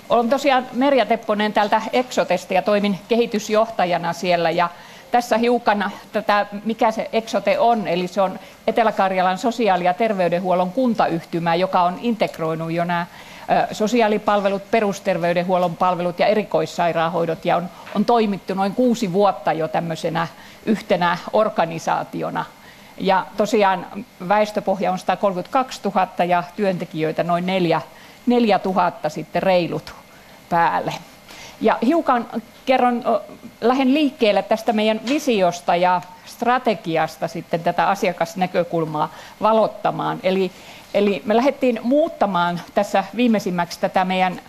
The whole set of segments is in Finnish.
Olen tosiaan Merja Tepponen täältä Exotesta ja toimin kehitysjohtajana siellä. Ja tässä hiukan tätä, mikä se Exote on, eli se on Etelä-Karjalan sosiaali- ja terveydenhuollon kuntayhtymä, joka on integroinut jo nämä sosiaalipalvelut, perusterveydenhuollon palvelut ja erikoissairaanhoidot ja on toimittu noin 6 vuotta jo tämmöisenä yhtenä organisaationa. Ja tosiaan väestöpohja on 132 000 ja työntekijöitä noin 4 000 sitten reilut päälle. Ja hiukan lähden liikkeelle tästä meidän visiosta ja strategiasta sitten tätä asiakasnäkökulmaa valottamaan. Eli me lähdettiin muuttamaan tässä viimeisimmäksi tätä meidän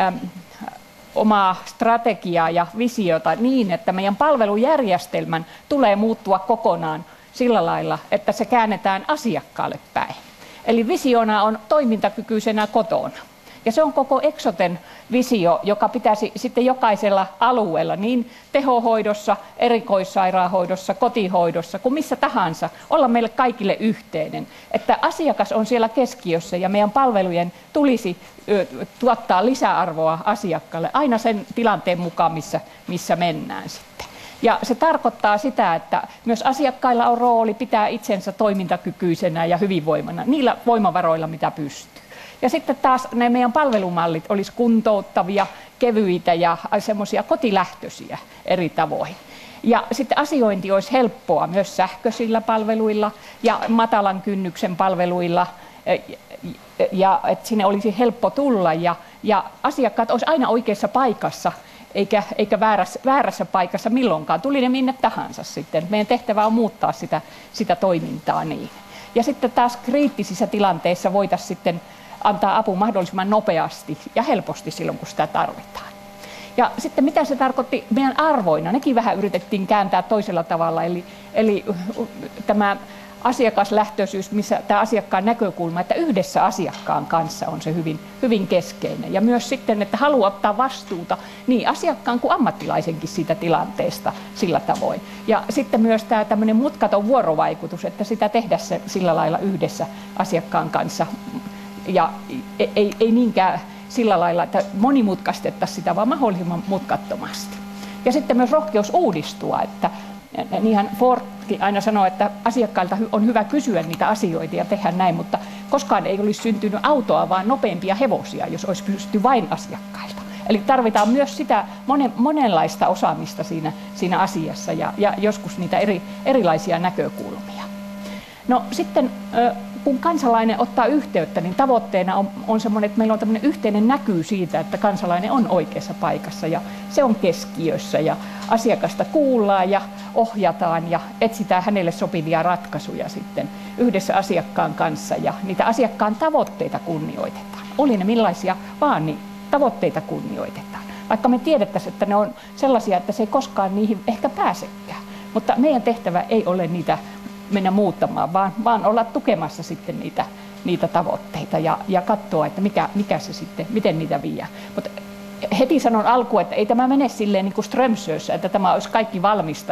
omaa strategiaa ja visiota niin, että meidän palvelujärjestelmän tulee muuttua kokonaan sillä lailla, että se käännetään asiakkaalle päin. Eli visiona on toimintakykyisenä kotona. Ja se on koko Exoten visio, joka pitäisi sitten jokaisella alueella, niin tehohoidossa, erikoissairaanhoidossa, kotihoidossa kuin missä tahansa, olla meille kaikille yhteinen. Että asiakas on siellä keskiössä ja meidän palvelujen tulisi tuottaa lisäarvoa asiakkaalle aina sen tilanteen mukaan, missä mennään sitten. Ja se tarkoittaa sitä, että myös asiakkailla on rooli pitää itsensä toimintakykyisenä ja hyvinvoimana niillä voimavaroilla, mitä pystyy. Ja sitten taas ne meidän palvelumallit olisi kuntouttavia, kevyitä ja semmoisia kotilähtöisiä eri tavoin. Ja sitten asiointi olisi helppoa myös sähköisillä palveluilla ja matalan kynnyksen palveluilla ja että sinne olisi helppo tulla ja asiakkaat olisi aina oikeassa paikassa eikä väärässä paikassa milloinkaan, tuli ne minne tahansa sitten. Meidän tehtävä on muuttaa sitä toimintaa niin. Ja sitten taas kriittisissä tilanteissa voitaisiin sitten antaa apu mahdollisimman nopeasti ja helposti silloin, kun sitä tarvitaan. Ja sitten mitä se tarkoitti meidän arvoina, nekin vähän yritettiin kääntää toisella tavalla, eli tämä asiakaslähtöisyys, missä tämä asiakkaan näkökulma, että yhdessä asiakkaan kanssa on se hyvin, hyvin keskeinen. Ja myös sitten, että haluaa ottaa vastuuta niin asiakkaan kuin ammattilaisenkin siitä tilanteesta sillä tavoin. Ja sitten myös tämä tämmöinen mutkaton vuorovaikutus, että sitä tehdä sillä lailla yhdessä asiakkaan kanssa. Ja ei niinkään sillä lailla, että monimutkaistettaisiin sitä, vaan mahdollisimman mutkattomasti. Ja sitten myös rohkeus uudistua, että niinhän Fordkin aina sanoo, että asiakkailta on hyvä kysyä niitä asioita ja tehdä näin, mutta koskaan ei olisi syntynyt autoa, vaan nopeampia hevosia, jos olisi kysytty vain asiakkailta. Eli tarvitaan myös sitä monenlaista osaamista siinä asiassa ja joskus niitä erilaisia näkökulmia. No sitten kun kansalainen ottaa yhteyttä, niin tavoitteena on semmoinen, että meillä on tämmöinen yhteinen näky siitä, että kansalainen on oikeassa paikassa ja se on keskiössä ja asiakasta kuullaan ja ohjataan ja etsitään hänelle sopivia ratkaisuja sitten yhdessä asiakkaan kanssa ja niitä asiakkaan tavoitteita kunnioitetaan. Oli ne millaisia vaan, niin tavoitteita kunnioitetaan. Vaikka me tiedettäisiin, että ne on sellaisia, että se ei koskaan niihin ehkä pääsekään, mutta meidän tehtävä ei ole niitä mennä muuttamaan, vaan olla tukemassa sitten niitä tavoitteita ja katsoa, että mikä se sitten, miten niitä vie. Mutta heti sanon alkuun, että ei tämä mene silleen niin kuin Strömsössä, että tämä olisi kaikki valmista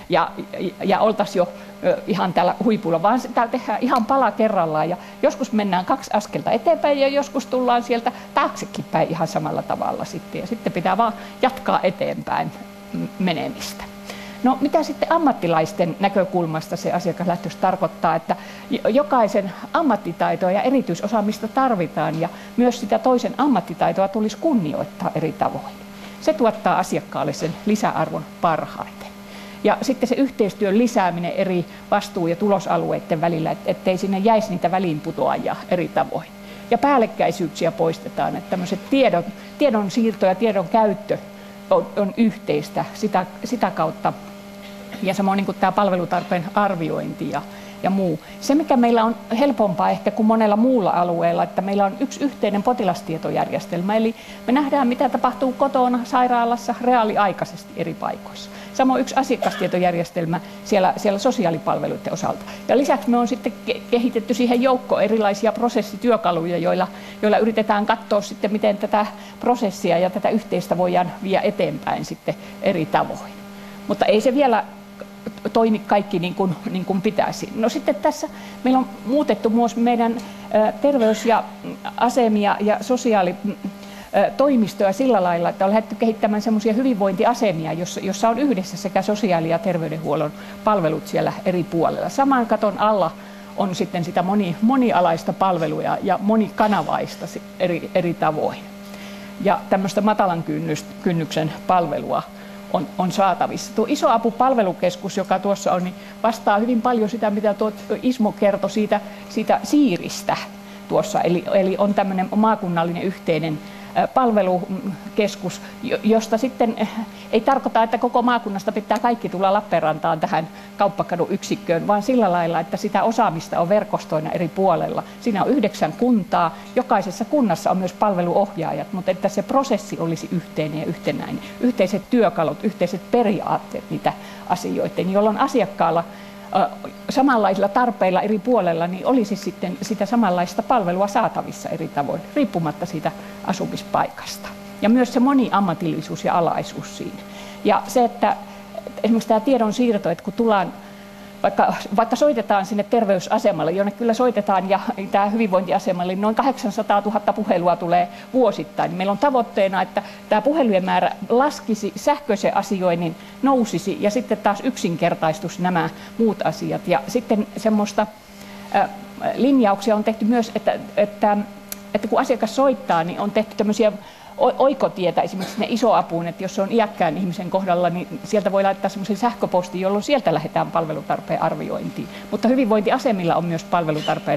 ja oltaisiin jo ihan täällä huipulla, vaan sitä tehdään ihan pala kerrallaan ja joskus mennään 2 askelta eteenpäin ja joskus tullaan sieltä taaksekin päin ihan samalla tavalla sitten ja sitten pitää vaan jatkaa eteenpäin menemistä. No mitä sitten ammattilaisten näkökulmasta se asiakaslähtöisyys tarkoittaa, että jokaisen ammattitaitoa ja erityisosaamista tarvitaan ja myös sitä toisen ammattitaitoa tulisi kunnioittaa eri tavoin. Se tuottaa asiakkaalle sen lisäarvon parhaiten. Ja sitten se yhteistyön lisääminen eri vastuu- ja tulosalueiden välillä, ettei sinne jäisi niitä väliinputoajia eri tavoin. Ja päällekkäisyyksiä poistetaan, että tämmöiset tiedon siirto ja tiedon käyttö on yhteistä sitä kautta. Ja samoin niin kuin tämä palvelutarpeen arviointi ja muu. Se, mikä meillä on helpompaa ehkä kuin monella muulla alueella, että meillä on yksi yhteinen potilastietojärjestelmä. Eli me nähdään, mitä tapahtuu kotona, sairaalassa, reaaliaikaisesti eri paikoissa. Samoin yksi asiakastietojärjestelmä siellä sosiaalipalveluiden osalta. Ja lisäksi me on sitten kehitetty siihen joukko erilaisia prosessityökaluja, joilla yritetään katsoa sitten, miten tätä prosessia ja tätä yhteistä voidaan viedä eteenpäin sitten eri tavoin. Mutta ei se vielä toimi kaikki niin kuin pitäisi. No sitten tässä meillä on muutettu myös meidän terveys- ja asemia ja toimistoja sillä lailla, että on lähdetty kehittämään semmoisia hyvinvointiasemia, jossa on yhdessä sekä sosiaali- ja terveydenhuollon palvelut siellä eri puolella. Saman katon alla on sitten sitä monialaista palvelua ja monikanavaista eri tavoin. Ja tämmöistä matalan kynnyksen palvelua on saatavissa. Tuo Isoapu-palvelukeskus, joka tuossa on, niin vastaa hyvin paljon sitä, mitä tuo Ismo kertoi siitä Siiristä tuossa. Eli on tämmöinen maakunnallinen yhteinen palvelukeskus, josta sitten ei tarkoita, että koko maakunnasta pitää kaikki tulla Lappeenrantaan tähän Kauppakadun yksikköön, vaan sillä lailla, että sitä osaamista on verkostoina eri puolella. Siinä on 9 kuntaa, jokaisessa kunnassa on myös palveluohjaajat, mutta että se prosessi olisi yhteinen ja yhtenäinen. Yhteiset työkalut, yhteiset periaatteet niitä asioita, jolloin asiakkaalla samanlaisilla tarpeilla eri puolella niin olisi sitten sitä samanlaista palvelua saatavissa eri tavoin, riippumatta siitä asumispaikasta. Ja myös se moniammatillisuus ja alaisuus siinä. Ja se, että esimerkiksi tämä tiedon siirto, että kun tullaan, vaikka soitetaan sinne terveysasemalle, jonne kyllä soitetaan, ja tämä hyvinvointiasemalle, niin noin 800 000 puhelua tulee vuosittain. Niin meillä on tavoitteena, että tämä puhelujen määrä laskisi, sähköisen asioinnin nousisi ja sitten taas yksinkertaistuisi nämä muut asiat. Ja sitten semmoista linjauksia on tehty myös, että kun asiakas soittaa, niin on tehty tämmöisiä oikotietä esimerkiksi sinne Isoapuun, että jos se on iäkkään ihmisen kohdalla, niin sieltä voi laittaa semmoisen sähköpostin, jolloin sieltä lähdetään palvelutarpeen arviointiin. Mutta hyvinvointiasemilla on myös palvelutarpeen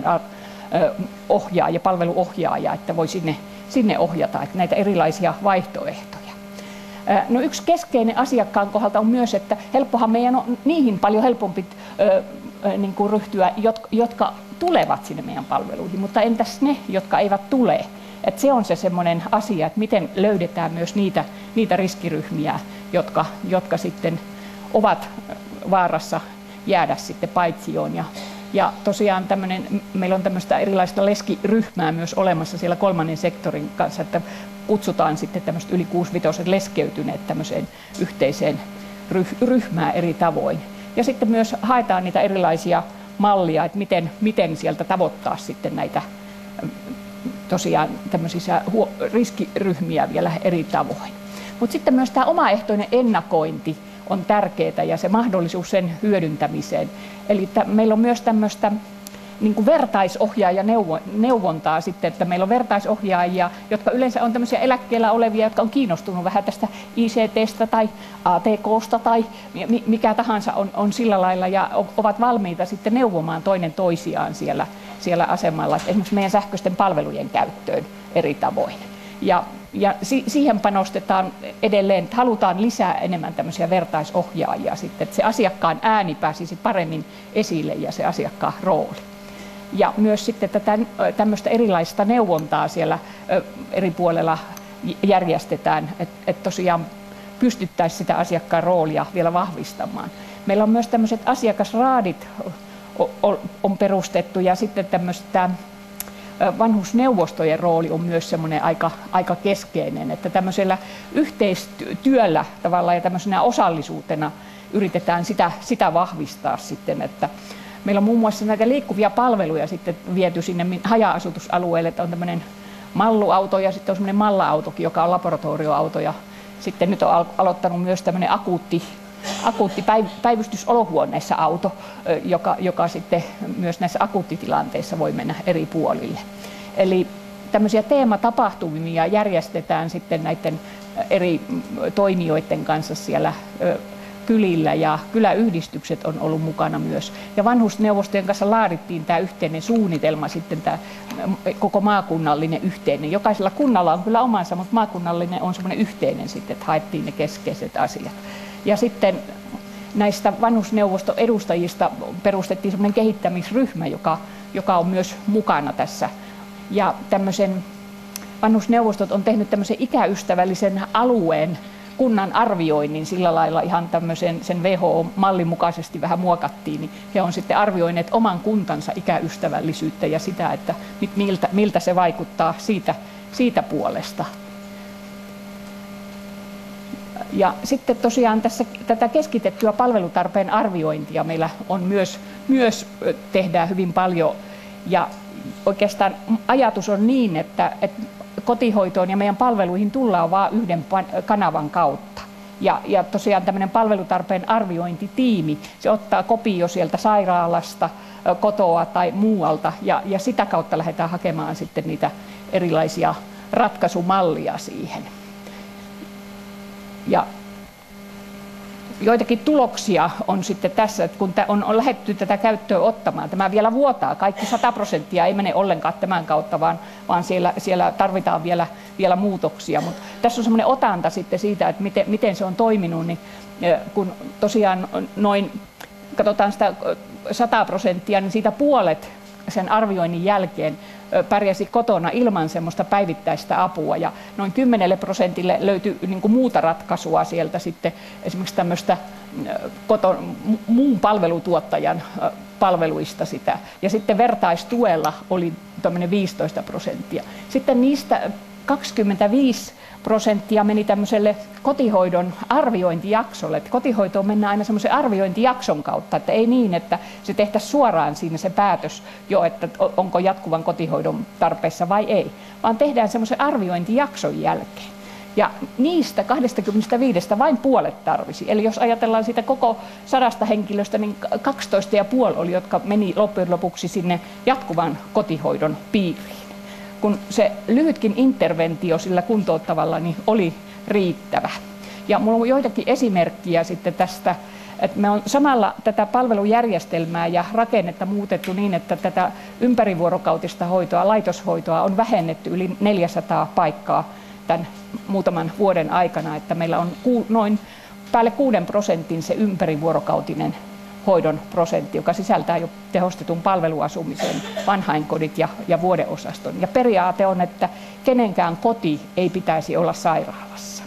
ohjaaja, palveluohjaaja, että voi sinne ohjata että näitä erilaisia vaihtoehtoja. No yksi keskeinen asiakkaan kohdalta on myös, että helppohan meidän on niihin paljon helpompi niin kuin ryhtyä, jotka tulevat sinne meidän palveluihin, mutta entäs ne, jotka eivät tule? Että se on se semmoinen asia, että miten löydetään myös niitä riskiryhmiä, jotka sitten ovat vaarassa jäädä sitten paitsioon. Ja tosiaan meillä on tämmöistä erilaista leskiryhmää myös olemassa siellä kolmannen sektorin kanssa, että kutsutaan sitten tämmöiset yli 6-5 leskeytyneet tämmöiseen yhteiseen ryhmään eri tavoin. Ja sitten myös haetaan niitä erilaisia mallia, että miten sieltä tavoittaa sitten näitä tosiaan tämmöisiä riskiryhmiä vielä eri tavoin. Mutta sitten myös tämä omaehtoinen ennakointi on tärkeää ja se mahdollisuus sen hyödyntämiseen. Eli meillä on myös tämmöistä niin kuin vertaisohjaaja neuvontaa sitten, että meillä on vertaisohjaajia, jotka yleensä on tämmöisiä eläkkeellä olevia, jotka on kiinnostunut vähän tästä ICT:stä tai ATK:sta tai mikä tahansa on sillä lailla ja ovat valmiita sitten neuvomaan toinen toisiaan siellä asemalla, esimerkiksi meidän sähköisten palvelujen käyttöön eri tavoin. Ja siihen panostetaan edelleen, että halutaan lisää enemmän tämmöisiä vertaisohjaajia sitten, että se asiakkaan ääni pääsisi paremmin esille ja se asiakkaan rooli. Ja myös sitten tätä tämmöistä erilaista neuvontaa siellä eri puolella järjestetään, että tosiaan pystyttäisiin sitä asiakkaan roolia vielä vahvistamaan. Meillä on myös tämmöiset asiakasraadit on perustettu ja sitten tämmöistä vanhusneuvostojen rooli on myös semmoinen aika keskeinen, että tämmöisellä yhteistyöllä tavallaan ja tämmöisenä osallisuutena yritetään sitä vahvistaa sitten, että meillä on muun muassa näitä liikkuvia palveluja sitten viety sinne haja-asutusalueelle, että on tämmöinen malluauto ja sitten on semmoinen malla-autokin, joka on laboratorioauto ja sitten nyt on aloittanut myös tämmöinen akuutti päivystysolohuoneessa auto, joka sitten myös näissä akuuttitilanteissa voi mennä eri puolille. Eli tämmöisiä teematapahtumia järjestetään sitten näiden eri toimijoiden kanssa siellä kylillä ja kyläyhdistykset on ollut mukana myös. Ja vanhusneuvostojen kanssa laadittiin tämä yhteinen suunnitelma, sitten tämä koko maakunnallinen yhteinen. Jokaisella kunnalla on kyllä omansa, mutta maakunnallinen on semmoinen yhteinen sitten, että haettiin ne keskeiset asiat. Ja sitten näistä vanhusneuvoston edustajista perustettiin semmoinen kehittämisryhmä, joka on myös mukana tässä. Ja tämmöisen vanhusneuvostot on tehnyt tämmöisen ikäystävällisen alueen kunnan arvioinnin sillä lailla ihan tämmöisen sen WHO-mallin mukaisesti vähän muokattiin, niin he on sitten arvioineet oman kuntansa ikäystävällisyyttä ja sitä, että miltä se vaikuttaa siitä puolesta. Ja sitten tosiaan tässä tätä keskitettyä palvelutarpeen arviointia meillä on myös tehdään hyvin paljon ja oikeastaan ajatus on niin, että kotihoitoon ja meidän palveluihin tullaan vain yhden kanavan kautta. Ja tosiaan tämmöinen palvelutarpeen arviointitiimi, se ottaa kopio sieltä sairaalasta, kotoa tai muualta ja sitä kautta lähdetään hakemaan sitten niitä erilaisia ratkaisumallia siihen. Ja joitakin tuloksia on sitten tässä, että kun on lähdetty tätä käyttöön ottamaan, tämä vielä vuotaa, kaikki 100% ei mene ollenkaan tämän kautta, vaan siellä tarvitaan vielä muutoksia. Mutta tässä on semmoinen otanta sitten siitä, että miten se on toiminut, niin kun tosiaan noin, katsotaan sitä 100%, niin siitä puolet sen arvioinnin jälkeen pärjäsi kotona ilman semmoista päivittäistä apua ja noin 10% löytyi niin kuin muuta ratkaisua sieltä sitten esimerkiksi tämmöistä muun palvelutuottajan palveluista sitä ja sitten vertaistuella oli tämmöinen 15%. Sitten niistä 25% meni tämmöiselle kotihoidon arviointijaksolle. Että kotihoitoon mennään aina semmoisen arviointijakson kautta, että ei niin, että se tehtäisiin suoraan siinä se päätös jo, että onko jatkuvan kotihoidon tarpeessa vai ei, vaan tehdään semmoisen arviointijakson jälkeen. Ja niistä 25 vain puolet tarvisi. Eli jos ajatellaan sitä koko 100 henkilöstä, niin 12,5 oli, jotka meni loppujen lopuksi sinne jatkuvan kotihoidon piiriin. Kun se lyhytkin interventio sillä kuntouttavalla niin oli riittävä. Ja minulla on joitakin esimerkkiä sitten tästä, että me on samalla tätä palvelujärjestelmää ja rakennetta muutettu niin, että tätä ympärivuorokautista hoitoa, laitoshoitoa on vähennetty yli 400 paikkaa tämän muutaman vuoden aikana, että meillä on noin päälle 6% se ympärivuorokautinen hoidon prosentti, joka sisältää jo tehostetun palveluasumisen, vanhainkodit ja vuodeosaston. Ja periaate on, että kenenkään koti ei pitäisi olla sairaalassa.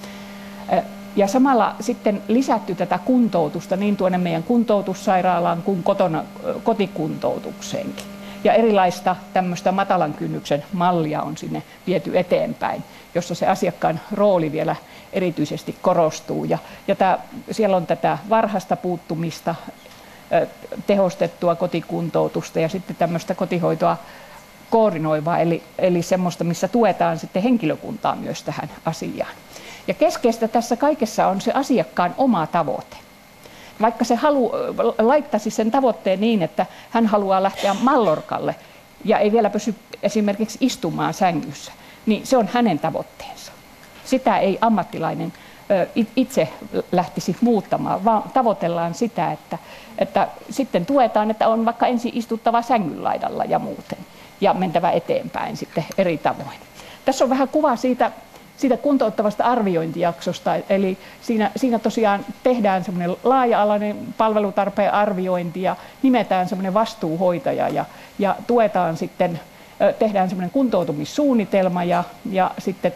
Ja samalla sitten lisätty tätä kuntoutusta niin tuonne meidän kuntoutussairaalaan kuin kotikuntoutukseenkin. Ja erilaista tämmöistä matalan kynnyksen mallia on sinne viety eteenpäin, jossa se asiakkaan rooli vielä erityisesti korostuu. Siellä on tätä varhaista puuttumista, tehostettua kotikuntoutusta ja sitten tämmöistä kotihoitoa koordinoivaa, eli semmoista, missä tuetaan sitten henkilökuntaa myös tähän asiaan. Ja keskeistä tässä kaikessa on se asiakkaan oma tavoite. Vaikka se laittaisi sen tavoitteen niin, että hän haluaa lähteä Mallorcalle ja ei vielä pysy esimerkiksi istumaan sängyssä, niin se on hänen tavoitteensa. Sitä ei ammattilainen itse lähtisi muuttamaan, vaan tavoitellaan sitä, että sitten tuetaan, että on vaikka ensin istuttava sängyn laidalla ja muuten ja mentävä eteenpäin sitten eri tavoin. Tässä on vähän kuva siitä kuntouttavasta arviointijaksosta, eli siinä tosiaan tehdään semmoinen laaja-alainen palvelutarpeen arviointi ja nimetään semmoinen vastuuhoitaja ja tuetaan sitten, tehdään semmoinen kuntoutumissuunnitelma ja sitten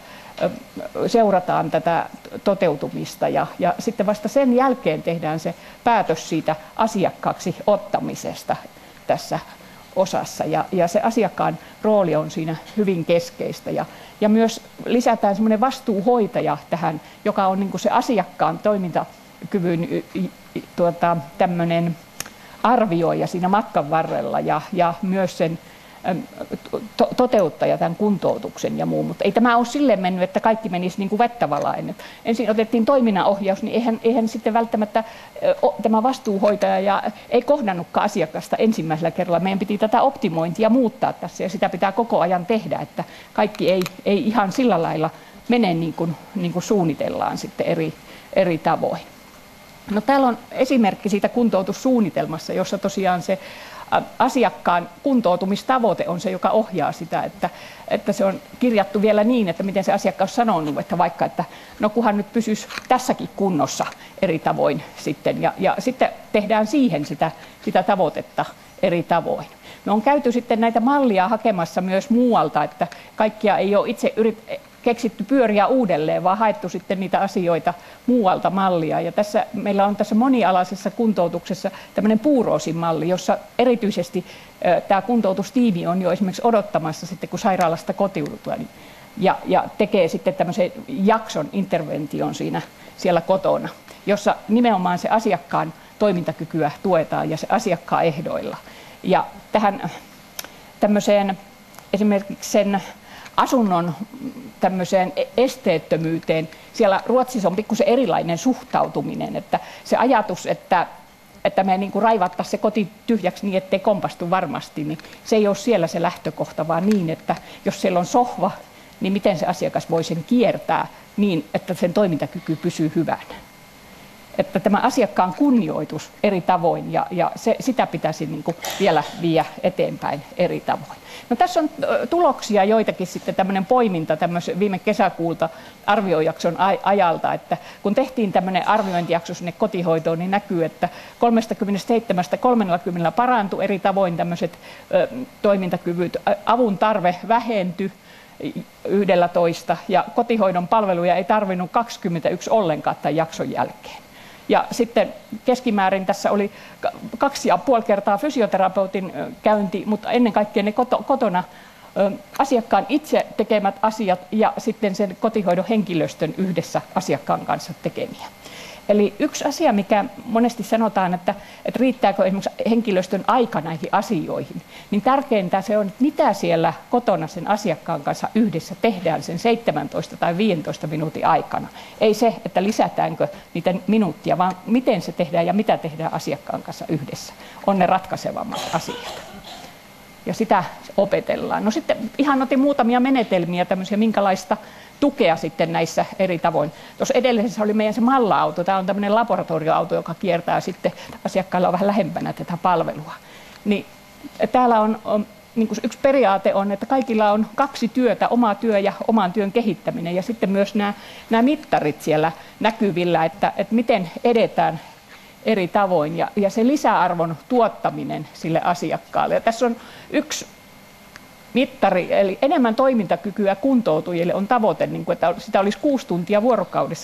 seurataan tätä toteutumista ja sitten vasta sen jälkeen tehdään se päätös siitä asiakkaaksi ottamisesta tässä osassa ja se asiakkaan rooli on siinä hyvin keskeistä ja myös lisätään semmoinen vastuuhoitaja tähän, joka on niin kuin se asiakkaan toimintakyvyn tämmöinen arvioija siinä matkan varrella ja myös sen toteuttaja tämän kuntoutuksen ja muu, mutta ei tämä ole silleen mennyt, että kaikki menisi niin kuin vettä valaen. Ensin otettiin toiminnanohjaus, niin eihän sitten välttämättä tämä vastuuhoitaja ei kohdannutkaan asiakasta ensimmäisellä kerralla. Meidän piti tätä optimointia muuttaa tässä ja sitä pitää koko ajan tehdä, että kaikki ei ihan sillä lailla mene niin kuin suunnitellaan sitten eri tavoin. No, täällä on esimerkki siitä kuntoutussuunnitelmassa, jossa tosiaan se asiakkaan kuntoutumistavoite on se, joka ohjaa sitä, että se on kirjattu vielä niin, että miten se asiakkaus on sanonut, että vaikka, että no kunhan nyt pysyisi tässäkin kunnossa eri tavoin sitten, ja sitten tehdään siihen sitä tavoitetta eri tavoin. Me on käyty sitten näitä mallia hakemassa myös muualta, että kaikkia ei ole itse keksitty pyöriä uudelleen, vaan haettu sitten niitä asioita muualta mallia. Ja meillä on tässä monialaisessa kuntoutuksessa tämmöinen puuroosin malli, jossa erityisesti tämä kuntoutustiimi on jo esimerkiksi odottamassa sitten, kun sairaalasta kotiudutaan ja tekee sitten tämmöisen jakson intervention siellä kotona, jossa nimenomaan se asiakkaan toimintakykyä tuetaan ja se asiakkaan ehdoilla. Ja tähän tämmöiseen esimerkiksi sen asunnon tämmöiseen esteettömyyteen. Siellä Ruotsissa on pikkusen erilainen suhtautuminen, että se ajatus, että me niin kuin raivattaisiin se koti tyhjäksi niin, ettei kompastu varmasti, niin se ei ole siellä se lähtökohta, vaan niin, että jos siellä on sohva, niin miten se asiakas voi sen kiertää niin, että sen toimintakyky pysyy hyvänä. Että tämä asiakkaan kunnioitus eri tavoin ja sitä pitäisi niin kuin vielä viedä eteenpäin eri tavoin. No tässä on tuloksia joitakin sitten tämmöinen poiminta viime kesäkuulta arviojakson ajalta, että kun tehtiin tämmöinen arviointijakso sinne kotihoitoon, niin näkyy, että 37-30 parantui eri tavoin tämmöiset toimintakyvyt, avun tarve vähentyi 11 ja kotihoidon palveluja ei tarvinnut 21 ollenkaan tämän jakson jälkeen. Ja sitten keskimäärin tässä oli 2,5 kertaa fysioterapeutin käynti, mutta ennen kaikkea ne kotona asiakkaan itse tekemät asiat ja sitten sen kotihoidon henkilöstön yhdessä asiakkaan kanssa tekemiä. Eli yksi asia, mikä monesti sanotaan, että riittääkö esimerkiksi henkilöstön aika näihin asioihin, niin tärkeintä se on, että mitä siellä kotona sen asiakkaan kanssa yhdessä tehdään sen 17 tai 15 minuutin aikana. Ei se, että lisätäänkö niitä minuuttia, vaan miten se tehdään ja mitä tehdään asiakkaan kanssa yhdessä. On ne ratkaisevammat asiat. Ja sitä opetellaan. No sitten ihan otin muutamia menetelmiä, tämmöisiä minkälaista tukea sitten näissä eri tavoin. Tuossa edellisessä oli meidän se Malla-auto. Tämä on tämmöinen laboratorioauto, joka kiertää sitten, asiakkailla on vähän lähempänä tätä palvelua. Niin, täällä on niin kuin yksi periaate on, että kaikilla on 2 työtä, oma työ ja oman työn kehittäminen. Ja sitten myös nämä mittarit siellä näkyvillä, että miten edetään eri tavoin ja se lisäarvon tuottaminen sille asiakkaalle. Ja tässä on yksi mittari, eli enemmän toimintakykyä kuntoutujille on tavoite, niin kuin, että sitä olisi 6 tuntia vuorokaudessa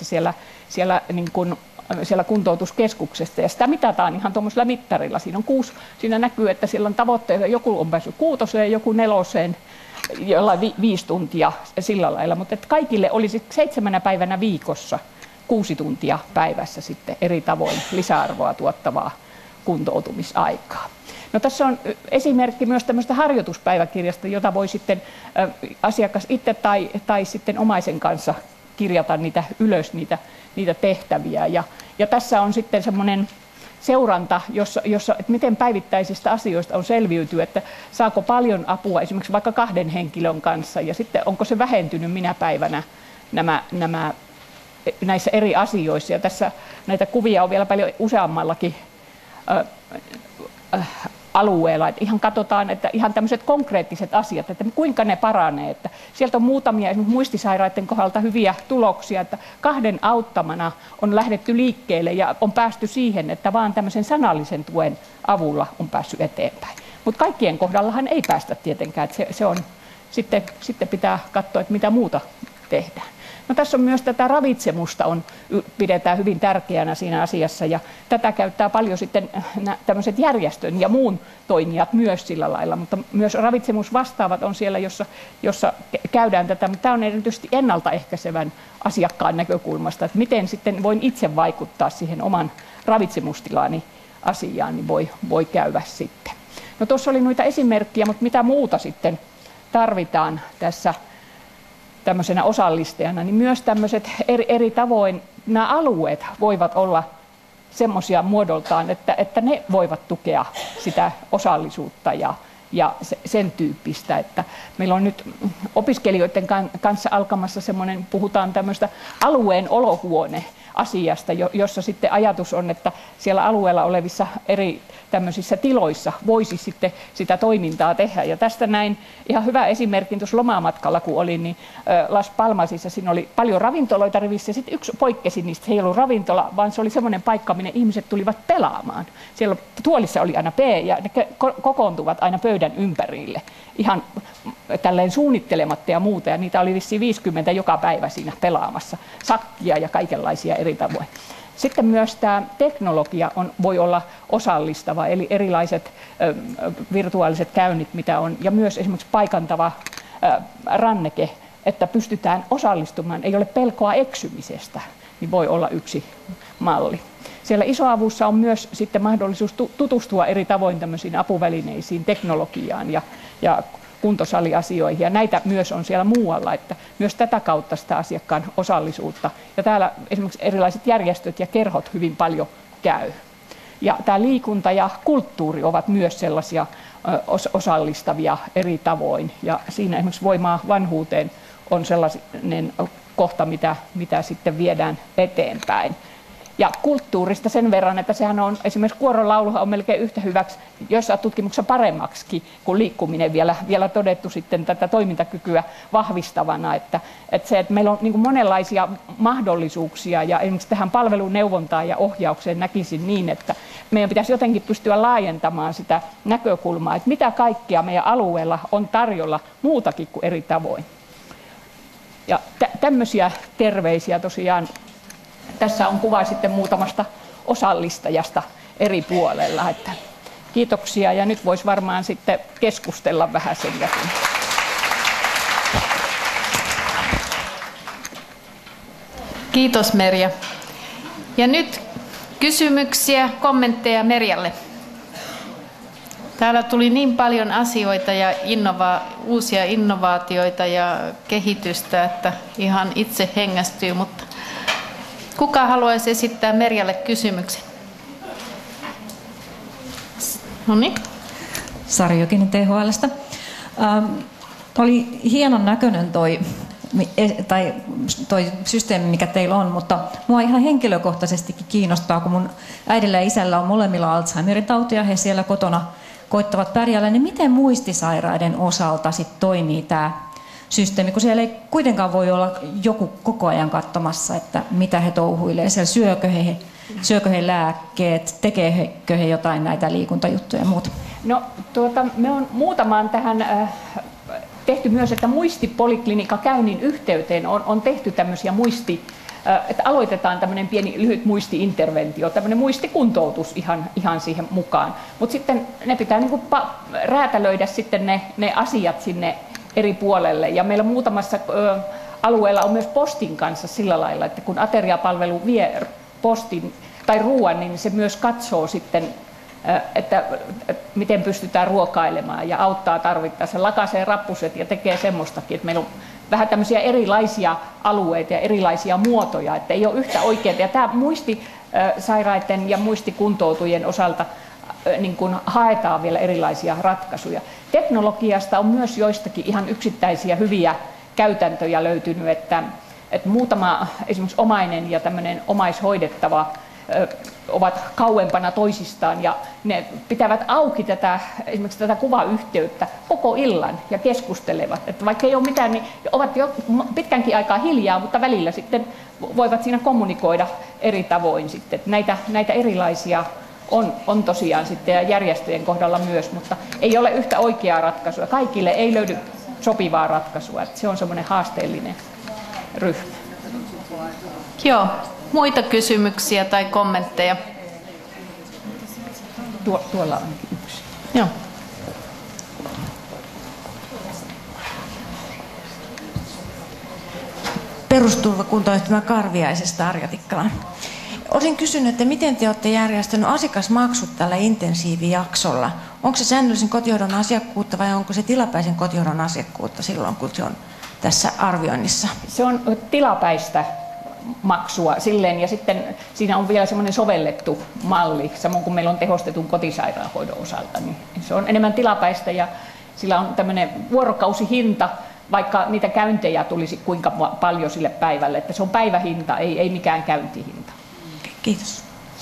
siellä kuntoutuskeskuksessa. Ja sitä mitataan ihan tuommoisella mittarilla. Siinä näkyy, että siellä on tavoitteita, joku on päässyt 6, joku 4, jollain 5 tuntia sillä lailla. Mutta että kaikille olisi 7 päivänä viikossa 6 tuntia päivässä sitten eri tavoin lisäarvoa tuottavaa kuntoutumisaikaa. No, tässä on esimerkki myös tämmöistä harjoituspäiväkirjasta, jota voi sitten asiakas itse tai sitten omaisen kanssa kirjata ylös niitä tehtäviä. Ja tässä on sitten semmoinen seuranta, jossa että miten päivittäisistä asioista on selviytyy, että saako paljon apua esimerkiksi vaikka 2 henkilön kanssa ja sitten onko se vähentynyt minä päivänä näissä eri asioissa. Ja tässä näitä kuvia on vielä paljon useammallakin alueella. Että ihan katsotaan, että ihan tämmöiset konkreettiset asiat, että kuinka ne paranee. Että sieltä on muutamia esimerkiksi muistisairaiden kohdalta hyviä tuloksia, että 2 auttamana on lähdetty liikkeelle ja on päästy siihen, että vaan tämmöisen sanallisen tuen avulla on päässyt eteenpäin. Mutta kaikkien kohdallahan ei päästä tietenkään, että se on, sitten pitää katsoa, että mitä muuta tehdään. No, tässä on myös tätä ravitsemusta pidetään hyvin tärkeänä siinä asiassa ja tätä käyttää paljon sitten tämmöiset järjestön ja muun toimijat myös sillä lailla, mutta myös ravitsemusvastaavat on siellä, jossa käydään tätä, mutta tämä on erityisesti ennaltaehkäisevän asiakkaan näkökulmasta, että miten sitten voin itse vaikuttaa siihen oman ravitsemustilaani asiaan, niin voi käydä sitten. No, tuossa oli noita esimerkkejä, mutta mitä muuta sitten tarvitaan tässä tämmöisenä osallistajana, niin myös tämmöiset eri tavoin nämä alueet voivat olla semmoisia muodoltaan, että ne voivat tukea sitä osallisuutta ja sen tyyppistä, että meillä on nyt opiskelijoiden kanssa alkamassa semmoinen, puhutaan tämmöistä alueen olohuone asiasta, jossa sitten ajatus on, että siellä alueella olevissa eri tämmöisissä tiloissa voisi sitten sitä toimintaa tehdä. Ja tästä näin ihan hyvä esimerkki tuossa lomamatkalla, kun olin, niin Las Palmasissa siinä oli paljon ravintoloita rivissä. Sitten yksi poikkesi niistä, se ei ollut ravintola, vaan se oli semmoinen paikka, minne ihmiset tulivat pelaamaan. Siellä tuolissa oli aina ja ne kokoontuvat aina pöydän ympärille. Ihan tälleen suunnittelematta ja muuta, ja niitä oli vissiin 50 joka päivä siinä pelaamassa, sakkia ja kaikenlaisia eri tavoin. Sitten myös tämä teknologia voi olla osallistava, eli erilaiset virtuaaliset käynnit, mitä on, ja myös esimerkiksi paikantava ranneke, että pystytään osallistumaan, ei ole pelkoa eksymisestä, niin voi olla yksi malli. Siellä isoavussa on myös sitten mahdollisuus tutustua eri tavoin tämmöisiin apuvälineisiin, teknologiaan ja kuntosaliasioihin, ja näitä myös on siellä muualla, että myös tätä kautta sitä asiakkaan osallisuutta. Ja täällä esimerkiksi erilaiset järjestöt ja kerhot hyvin paljon käy. Ja tämä liikunta ja kulttuuri ovat myös sellaisia osallistavia eri tavoin, ja siinä esimerkiksi Voimaa vanhuuteen on sellainen kohta, mitä sitten viedään eteenpäin. Ja kulttuurista sen verran, että sehän on, esimerkiksi kuorolauluhan on melkein yhtä hyväksi, joissain tutkimuksissa paremmaksi kuin liikkuminen vielä todettu sitten tätä toimintakykyä vahvistavana, että meillä on niin monenlaisia mahdollisuuksia, ja esimerkiksi tähän palveluneuvontaan ja ohjaukseen näkisin niin, että meidän pitäisi jotenkin pystyä laajentamaan sitä näkökulmaa, että mitä kaikkea meidän alueella on tarjolla muutakin kuin eri tavoin. Ja tämmöisiä terveisiä tosiaan. Tässä on kuva sitten muutamasta osallistajasta eri puolella. Että kiitoksia, ja nyt voisi varmaan sitten keskustella vähän sen jälkeen. Kiitos Merja. Ja nyt kysymyksiä, kommentteja Merjalle. Täällä tuli niin paljon asioita ja uusia innovaatioita ja kehitystä, että ihan itse hengästyy, mutta kuka haluaisi esittää Merjalle kysymyksen? Noniin. Sari Jokinen THL:stä. Oli hienon näköinen toi systeemi, mikä teillä on, mutta mua ihan henkilökohtaisestikin kiinnostaa, kun mun äidillä ja isällä on molemmilla Alzheimerin tautia, he siellä kotona koittavat pärjäällä, niin miten muistisairaiden osalta sit toimii tämä systeemi, kun siellä ei kuitenkaan voi olla joku koko ajan katsomassa, että mitä he touhuilee, siellä syökö he lääkkeet, tekeekö he jotain näitä liikuntajuttuja ja muuta? No me on muutamaan tähän tehty myös, että muistipoliklinikka käynnin yhteyteen on tehty tämmöisiä että aloitetaan tämmöinen pieni lyhyt muisti-interventio, tämmöinen muistikuntoutus ihan siihen mukaan. Mutta sitten ne pitää niinku räätälöidä sitten ne asiat sinne eri puolelle. Ja meillä muutamassa alueella on myös postin kanssa sillä lailla, että kun ateriapalvelu vie postin tai ruoan, niin se myös katsoo sitten, että miten pystytään ruokailemaan ja auttaa tarvittaessa. Se lakaisee rappuset ja tekee semmoistakin, että meillä on vähän tämmöisiä erilaisia alueita ja erilaisia muotoja, että ei ole yhtä oikeaa. Ja tämä muistisairaiden ja muistikuntoutujien osalta niin kun haetaan vielä erilaisia ratkaisuja. Teknologiasta on myös joistakin ihan yksittäisiä hyviä käytäntöjä löytynyt, että muutama esimerkiksi omainen ja tämmöinen omaishoidettava ovat kauempana toisistaan, ja ne pitävät auki esimerkiksi tätä kuvayhteyttä koko illan ja keskustelevat. Että vaikka ei ole mitään, niin ovat jo pitkänkin aikaa hiljaa, mutta välillä sitten voivat siinä kommunikoida eri tavoin sitten. Näitä erilaisia on tosiaan sitten, ja järjestöjen kohdalla myös, mutta ei ole yhtä oikeaa ratkaisua. Kaikille ei löydy sopivaa ratkaisua, että se on semmoinen haasteellinen ryhmä. Joo, muita kysymyksiä tai kommentteja? Tuolla on yksi. Joo. Perusturvakuntayhtymä Karviaisesta, Arja Tikkala. Olisin kysynyt, että miten te olette järjestänyt asiakasmaksut tällä intensiivijaksolla? Onko se säännöllisen kotihoidon asiakkuutta vai onko se tilapäisen kotihoidon asiakkuutta silloin, kun se on tässä arvioinnissa? Se on tilapäistä maksua silleen, ja sitten siinä on vielä semmoinen sovellettu malli, samoin kuin meillä on tehostetun kotisairaanhoidon osalta, niin se on enemmän tilapäistä, ja sillä on tämmöinen vuorokausihinta, vaikka niitä käyntejä tulisi kuinka paljon sille päivälle, että se on päivähinta, ei mikään käyntihinta. Kiitos.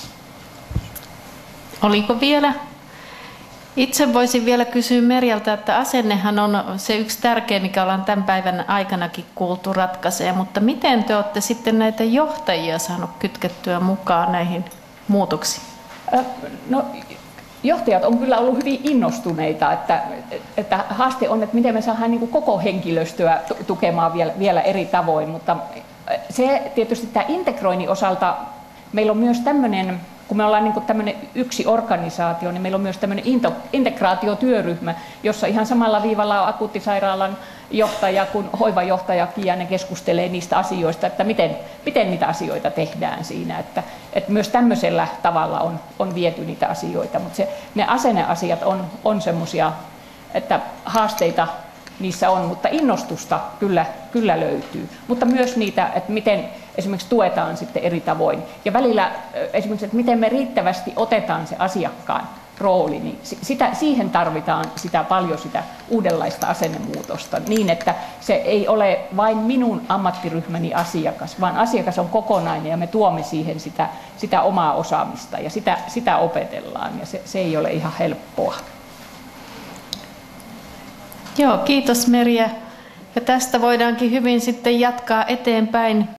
Oliko vielä? Itse voisin vielä kysyä Merjalta, että asennehan on se yksi tärkeä, mikä ollaan tämän päivän aikanakin kuultu ratkaisee, mutta miten te olette sitten näitä johtajia saanut kytkettyä mukaan näihin muutoksiin? No, johtajat on kyllä ollut hyvin innostuneita, että haaste on, että miten me saadaan niin kuin koko henkilöstöä tukemaan vielä eri tavoin, mutta se tietysti tämä integroinnin osalta meillä on myös tämmöinen, kun me ollaan niin kuin tämmöinen yksi organisaatio, niin meillä on myös tämmöinen integraatiotyöryhmä, jossa ihan samalla viivalla on akuuttisairaalan johtaja kuin hoivajohtajakin, ja ne keskustelee niistä asioista, että miten niitä asioita tehdään siinä. Että myös tämmöisellä tavalla on viety niitä asioita, mutta ne asenneasiat on semmoisia, että haasteita niissä on, mutta innostusta kyllä löytyy. Mutta myös niitä, että miten esimerkiksi tuetaan sitten eri tavoin. Ja välillä esimerkiksi, että miten me riittävästi otetaan se asiakkaan rooli, niin siihen tarvitaan paljon sitä uudenlaista asennemuutosta niin, että se ei ole vain minun ammattiryhmäni asiakas, vaan asiakas on kokonainen ja me tuomme siihen sitä omaa osaamista ja sitä opetellaan ja se ei ole ihan helppoa. Joo, kiitos Merja. Ja tästä voidaankin hyvin sitten jatkaa eteenpäin.